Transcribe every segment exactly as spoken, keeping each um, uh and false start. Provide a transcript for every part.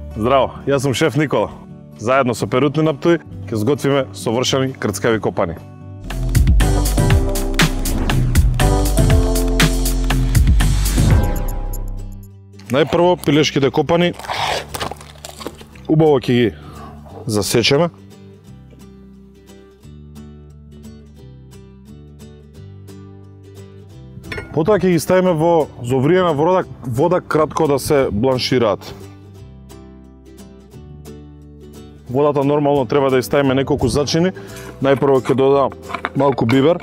Здраво, јас сум шеф Никола. Заедно со Перутни на Птуј ќе сготвиме совршени крцкави копани. Најпрво пилешките копани убаво ќе ги засечеме. Потоа ќе ги ставиме во зовриена вода, вода кратко да се бланшираат. Водата нормално треба да ја ставиме неколку зачини. Најпрво ќе додадам малку бибер,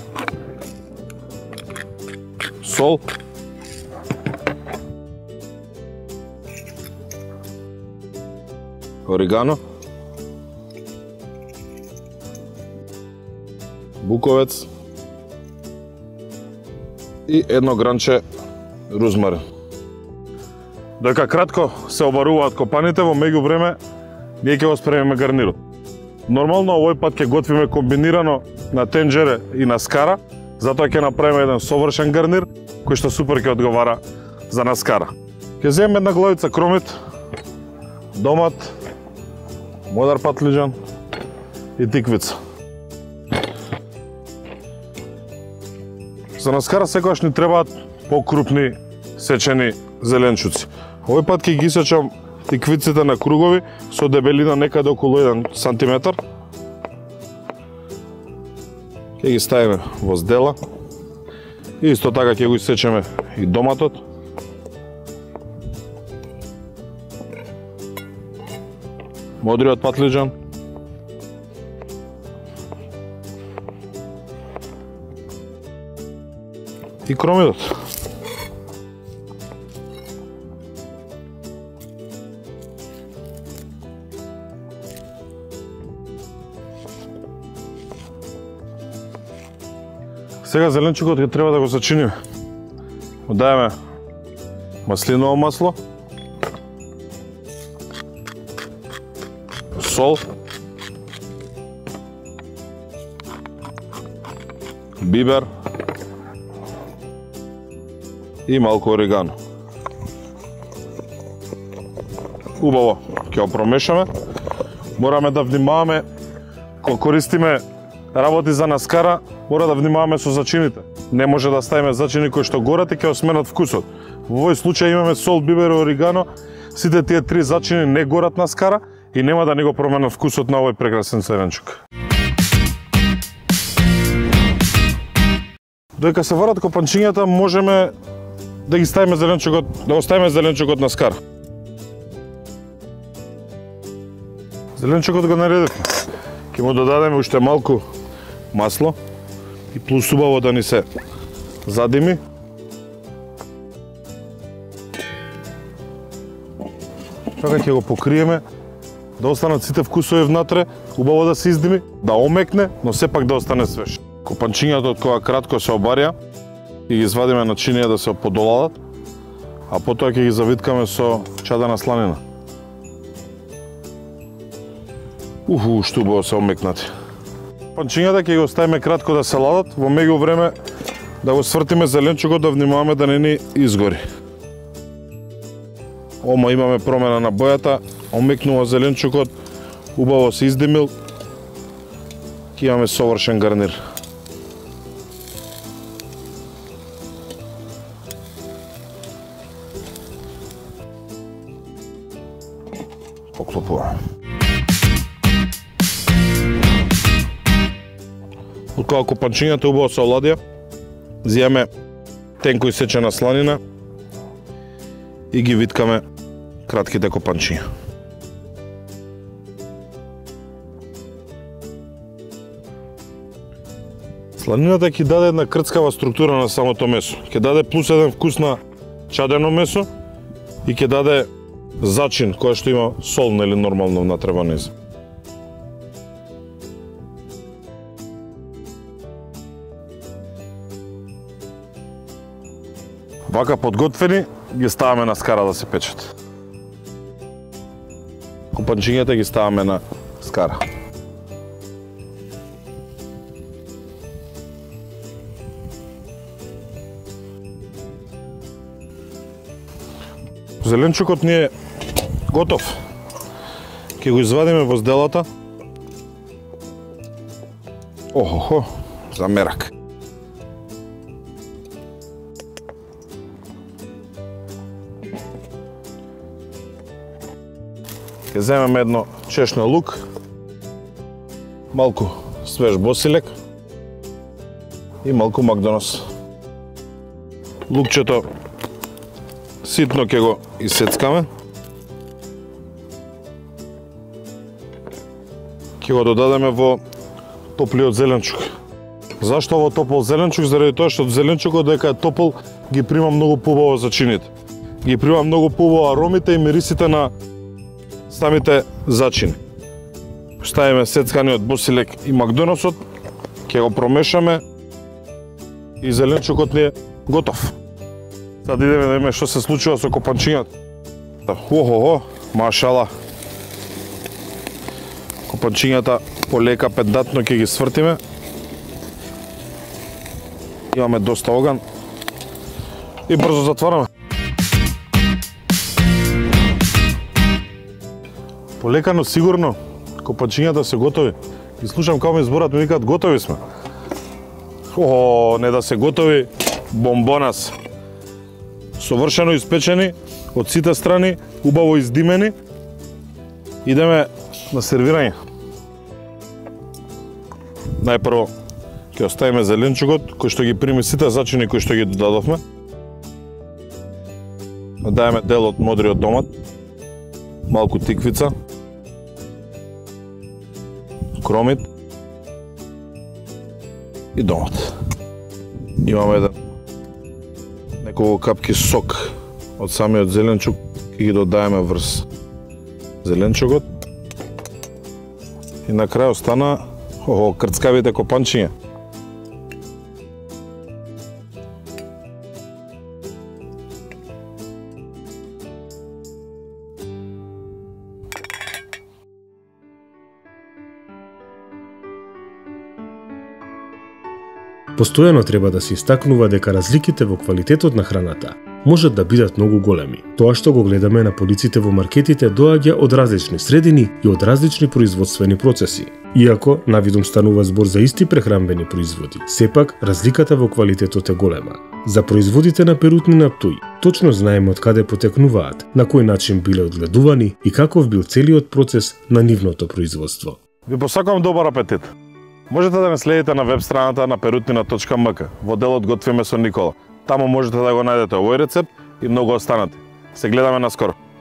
сол, орегано, буковец и едно гранче рузмарин. Додека кратко се обаруваат копаните, во меѓувреме ние ќе го спремиме гарнирот. Нормално овој пат ќе готвиме комбинирано на тенџере и на скара, затоа ќе направиме еден совршен гарнир кој што супер ќе одговара за на скара. Ќе земеме една главица кромит, домат, модар патлиџан и тиквица. За наскара секогаш ни требаат покрупни сечени зеленчуци. Овој пат ќе ги сечам тиквиците на кругови со дебелина некаде околу еден сантиметар. Ќе ги ставиме во здела. И исто така ќе го исечеме и доматот. Модриот патлиџан. И кромидот. Сега зеленчукот ќе треба да го зачиниме. Додајаме маслиново масло, сол, бибер и малку орегано. Убаво ќе го промешаме. Мораме да внимаваме кога користиме работи за наскара, мора да внимаваме со зачините. Не може да ставиме зачини кои што горат и ќе осменат вкусот. Во овој случај имаме сол, бибер и орегано. Сите тие три зачини не горат на скара и нема да не го променат вкусот на овој прекрасен зеленчук. Додека се варат копанчињата, можеме да ги ставиме зеленчукот, да оставиме зеленчукот на скара. Зеленчукот го наредивме. Ќе му додадеме уште малку масло и плюс убаво да ни се задими. Така ќе го покриеме, да останат сите вкусови внатре, убаво да се издими, да омекне, но сепак да остане свеж. Копанчињата од кога кратко се обарија и ги извадиме на чинија да се подоладат, а потоа ќе ги завиткаме со чадена сланина. Уху, што убаво се омекнати. Панчињата ќе ги оставиме кратко да се ладат, во меѓувреме да го свртиме зеленчукот, да внимаваме да не ни изгори. Ома имаме промена на бојата, омекнува зеленчукот, убаво се издимил, ќе имаме совршен гарнир. Поклопуваме. Откога копанчињата убаво се оладија, зијаме тенко исечена сланина и ги виткаме кратките копанчиња. Сланината ќе даде една крцкава структура на самото месо. Ќе даде плюс еден вкус на чадено месо и ќе даде зачин која што има сол, нели, нормално внатре во нејзе. Вака подготвени ги ставаме на скара да се печат. Копанчињата ги ставаме на скара. Зеленчукот ни е Готов. Ќе го извадиме во зделата. Охо, за мерак. Ќе земеме едно чешно лук, малку свеж босилек и малку макдонос. Лукчето ситно ќе го исецкаме. Ќе го додадеме во топлиот зеленчук. Зашто во топол зеленчук? Заради тоа што зеленчукот дека е топол ги прима многу побаво зачините. Ги прима многу побаво аромите и мирисите на самите зачини. Ставиме сецканиот босилек и макдоносот, ќе го промешаме и зеленчукот ни е готов. Сад идеме да видиме што се случува со копанчињата. Охо, машала. Копанчињата полека педантно ќе ги свртиме. Имаме доста оган и брзо затвараме. Полека, но сигурно копанчињата се готови. И слушам како ми зборат, ми викаат готови сме. О, не да се готови, бомбонас. Совршено испечени од сите страни, убаво издимени. Идеме на сервирање. Најпрво ќе оставиме зеленчукот, кој што ги прими сите зачини кои што ги додадовме. Дајаме дел од модриот домат, малку тиквица, кромит и домат. Имаме еден неколку капки сок од самиот зеленчук, ќе ги додаеме врз зеленчукот. И на крај остана охо, крцкавите копанчиња. Постојано треба да се истакнува дека разликите во квалитетот на храната можат да бидат многу големи. Тоа што го гледаме на полиците во маркетите доаѓа од различни средини и од различни производствени процеси. Иако навидум станува збор за исти прехранбени производи, сепак разликата во квалитетот е голема. За производите на перутни на Птуј точно знаеме од каде потекнуваат, на кој начин биле одгледувани и каков бил целиот процес на нивното производство. Ви посакувам добар апетит. Можете да ме следите на веб страната на перутнина точка ем ка во делот Готвиме со Никола. Таму можете да го најдете овој рецепт и многу останати. Се гледаме наскоро.